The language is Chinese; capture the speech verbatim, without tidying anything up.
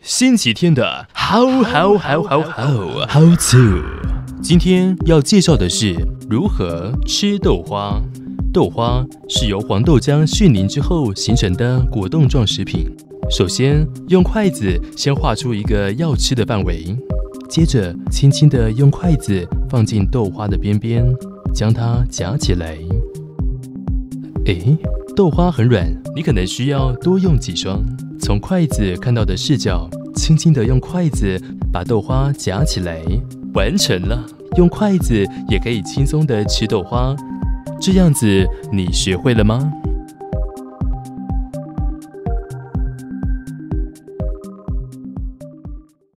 星期天的 How How How How How How To。今天要介绍的是如何吃豆花。豆花是由黄豆浆训凝之后形成的果冻状食品。首先用筷子先画出一个要吃的范围，接着轻轻地用筷子放进豆花的边边，将它夹起来。诶，豆花很软，你可能需要多用几双。从筷子看到的视角，轻轻地用筷子把豆花夹起来，完成了。用筷子也可以轻松地吃豆花，这样子你学会了吗？